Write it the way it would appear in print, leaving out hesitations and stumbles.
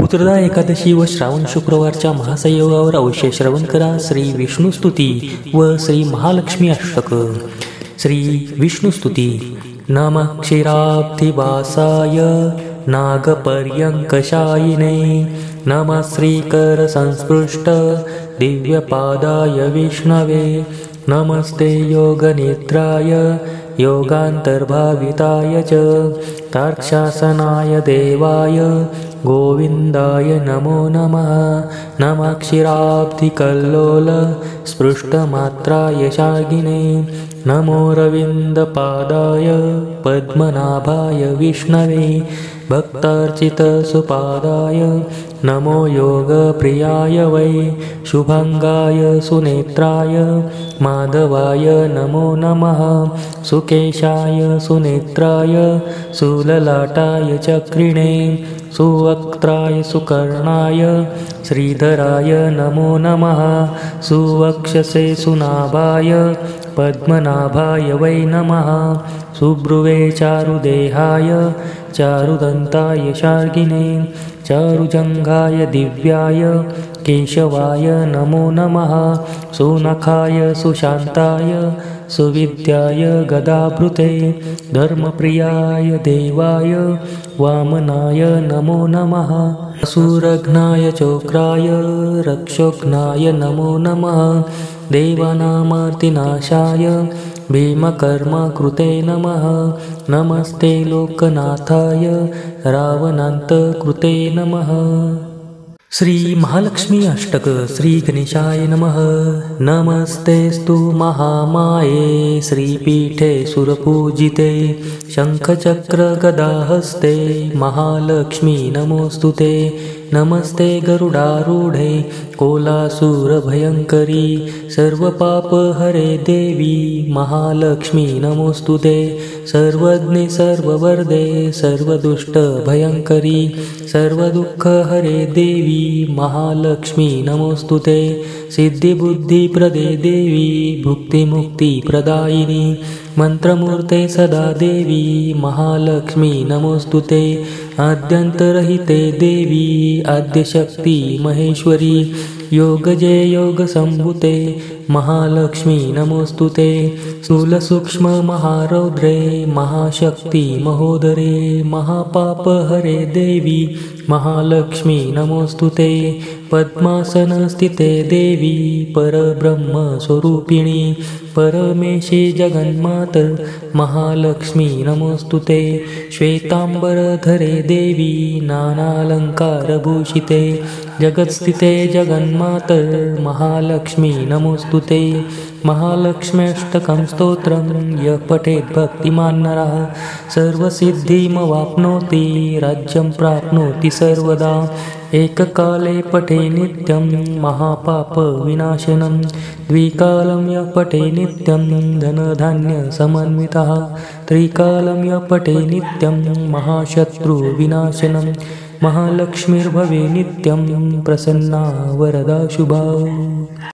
पुत्रदा एकादशी व श्रावण शुक्रवारच्या महासंयोगावर अवश्य श्रवण करा श्री विष्णुस्तुती व श्री महालक्ष्मी अष्टक। श्री विष्णुस्तुती। नमः नागपर्यंकशायिने नमः श्रीकरसंस्पृष्ट दिव्यपादाय विष्णवे नमस्ते योगनेत्राय योगान्तर्भाविताय च तार्क्षासनाय देवाय गोविन्दाय नमो नमः। नमः क्षीराब्धिकल्लोल स्पृष्टमात्राय शागिने नमो रविन्दपादाय पद्मनाभाय विष्णवे भक्तार्चितसुपादाय नमो योगप्रियाय वै शुभङ्गाय सुनेत्राय माधवाय नमो नमः। सुकेशाय सुनेत्राय सुललाटाय चक्रिणे सुवक्त्राय सुकर्णाय श्रीधराय नमो नमः। सुवक्षसे सुनाभाय पद्मनाभाय वै नमः। सुब्रुवे चारुदेहाय चारुदन्ताय शार्गिने चारुजङ्घाय दिव्याय केशवाय नमो नमः। सुनखाय सुशान्ताय सुविद्याय गदाभृते धर्मप्रियाय देवाय वामनाय नमो नमः। असुरघ्नाय चोक्राय रक्षोघ्नाय नमो नमः। देवानामार्तिनाशाय भीमकर्मकृते नमः। नमस्ते लोकनाथाय रावणान्तकृते नमः। श्री महालक्ष्मी अष्टक। श्री गणेशाय नमः। नमस्तेस्तु महामाये श्रीपीठे सुरपूजिते शङ्खचक्रगदाहस्ते महालक्ष्मी नमोस्तुते। नमस्ते गरुडारूढे कोलासुरभयङ्करी सर्वपापहरे देवी महालक्ष्मी नमोस्तुते। सर्वज्ञे सर्ववरदे सर्वदुष्टभयङ्करी सर्वदुःखहरे देवी महालक्ष्मी नमोस्तुते। सिद्धिबुद्धिप्रदे देवी भुक्तिमुक्तिप्रदायिनी मन्त्रमूर्ते सदा देवी महालक्ष्मी नमोस्तुते। आद्यन्तरहिते देवी आद्यशक्ति महेश्वरी योगजे योगसम्भुते महालक्ष्मी नमोस्तुते। स्थूलसूक्ष्म महारौद्रे महाशक्ति महोदरे महापापहरे देवी महालक्ष्मी नमोस्तुते। पद्मासनस्थिते देवी परब्रह्मस्वरूपिणी परमेशी जगन्मातर महालक्ष्मी नमोस्तुते। श्वेताम्बरधरे देवी नानालङ्कारभूषिते जगत्स्थिते जगन्मातर महालक्ष्मी नमोस्तुते। महालक्ष्म्यष्टकं स्तोत्रं यः पठेत् भक्तिमान् नरः सर्वसिद्धिमवाप्नोति राज्यं प्राप्नोति सर्वदा। एककाले पठे नित्यं महापापविनाशनं द्विकालं यः पठे नित्यं धनधान्यसमन्वितः त्रिकालं यः पठे नित्यं महाशत्रुविनाशनं महालक्ष्मीर्भवे नित्यं प्रसन्ना वरदा शुभा।